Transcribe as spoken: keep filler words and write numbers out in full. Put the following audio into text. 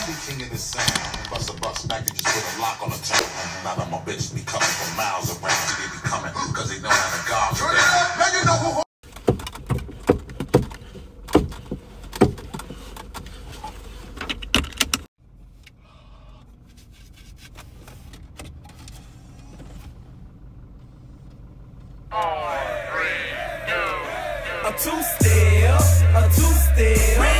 be king in the sound. Bust a bus back and just put a lock on the town. Now that my bitch be coming from miles around. They be coming because they know how to guard me. Now you know who. A two-step, a two-step.